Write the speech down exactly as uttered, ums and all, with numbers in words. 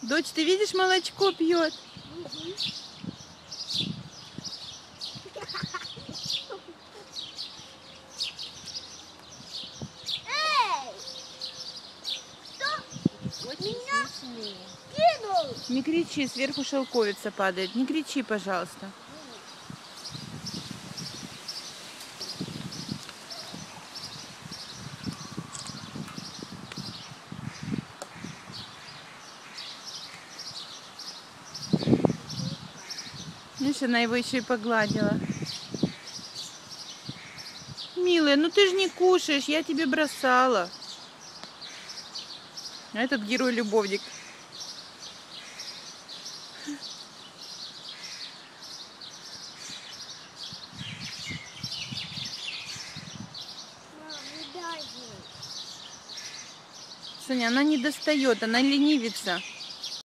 Дочь, ты видишь, молочко пьет? Угу. Эй! Кто меня кинул? Не кричи, сверху шелковица падает. Не кричи, пожалуйста. Видишь, она его еще и погладила. Милая, ну ты же не кушаешь, я тебе бросала. А этот герой-любовник. Мам, не дай ей. Соня, она не достает, она ленивится.